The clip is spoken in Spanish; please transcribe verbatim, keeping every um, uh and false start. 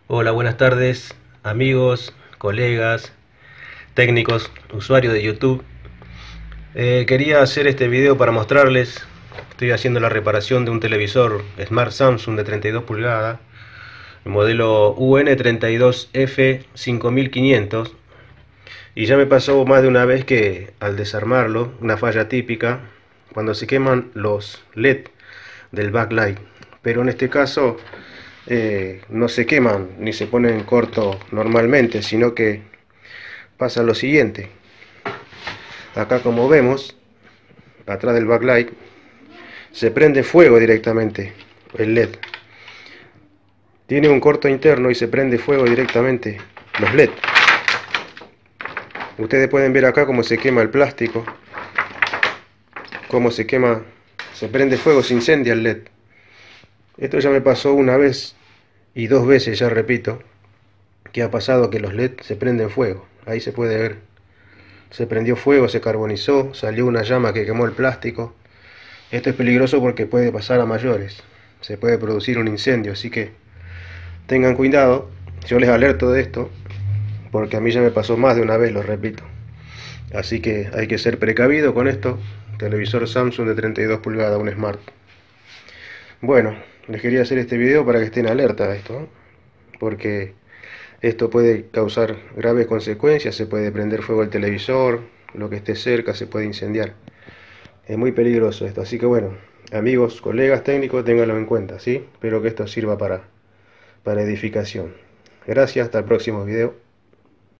Hola, buenas tardes, amigos, colegas, técnicos, usuarios de YouTube. Eh, quería hacer este video para mostrarles, estoy haciendo la reparación de un televisor Smart Samsung de treinta y dos pulgadas, el modelo U N treinta y dos F cinco mil quinientos, y ya me pasó más de una vez que al desarmarlo, una falla típica, cuando se queman los L E D del backlight, pero en este caso eh, no se queman ni se ponen corto normalmente, sino que pasa lo siguiente. Acá, como vemos, atrás del backlight se prende fuego directamente el L E D. Tiene un corto interno y se prende fuego directamente los L E D. Ustedes pueden ver acá cómo se quema el plástico, cómo se quema, se prende fuego, se incendia el L E D. Esto ya me pasó una vez y dos veces, ya repito, que ha pasado que los L E D se prenden fuego. Ahí se puede ver, se prendió fuego, se carbonizó, salió una llama que quemó el plástico. Esto es peligroso porque puede pasar a mayores, se puede producir un incendio, así que tengan cuidado. Yo les alerto de esto porque a mí ya me pasó más de una vez, lo repito. Así que hay que ser precavido con esto. Televisor Samsung de treinta y dos pulgadas, un Smart. Bueno, les quería hacer este video para que estén alerta a esto, ¿eh? Porque esto puede causar graves consecuencias. Se puede prender fuego el televisor, lo que esté cerca se puede incendiar. Es muy peligroso esto, así que bueno, amigos, colegas técnicos, ténganlo en cuenta, ¿sí? Espero que esto sirva para, para edificación. Gracias, hasta el próximo video.